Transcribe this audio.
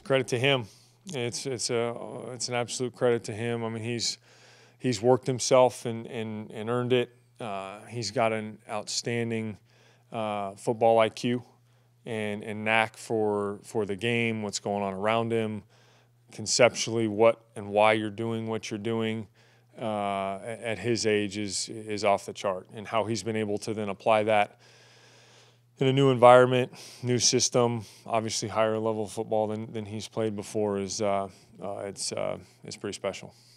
credit to him. It's an absolute credit to him. I mean, he's worked himself and earned it. He's got an outstanding football IQ and knack for the game, what's going on around him, conceptually what and why you're doing what you're doing at his age is off the chart. And how he's been able to then apply that in a new environment, new system, obviously higher level football than he's played before is it's pretty special.